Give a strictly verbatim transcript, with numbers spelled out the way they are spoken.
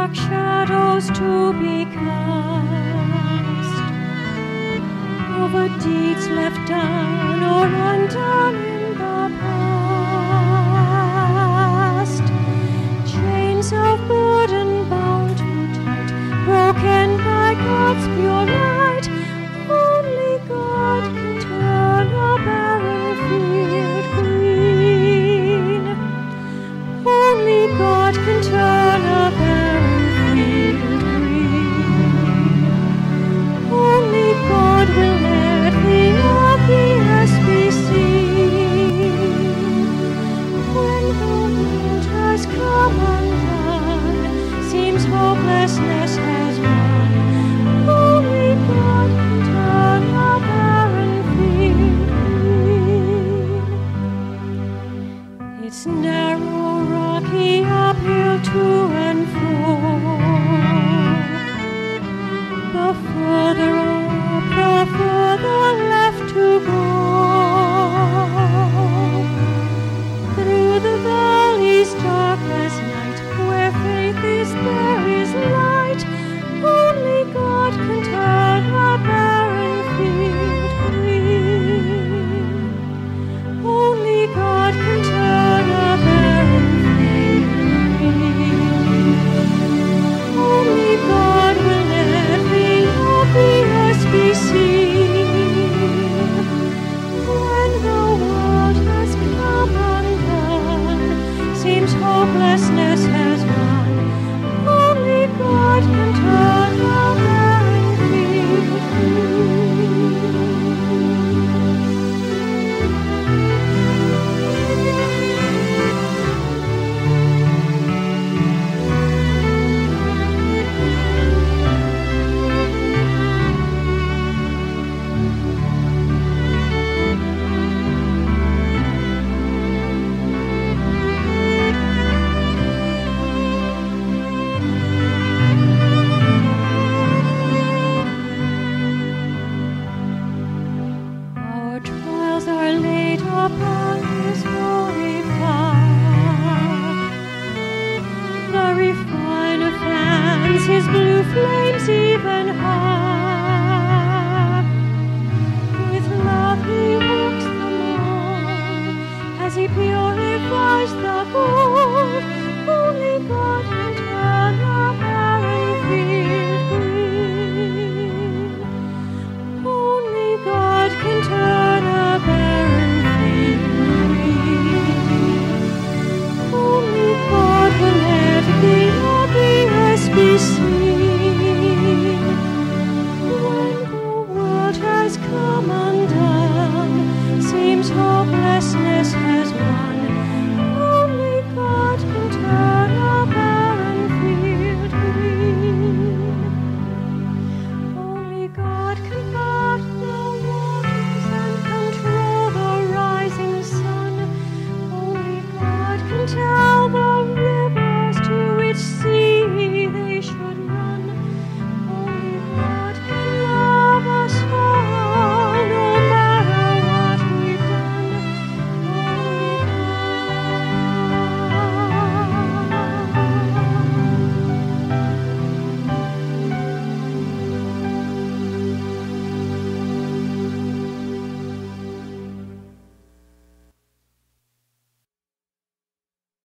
dark shadows to be cast over deeds left done or undone in the past. Chains of burden bound too tight, broken by God's pure light. Only God can turn a barren field green. Only God can turn a barren field green. Only God will let the obvious be seen. When the world has come undone, seems hopelessness has won, only God can turn a barren field green. It's narrow, rocky, uphill to and fro. The further up, the further left to go. Through the valleys dark as night, where faith is, there is light. Only God can turn a barren field green. Only God can turn a barren field green. Only God will let the obvious be seen. When the world has come undone, seems hopeless.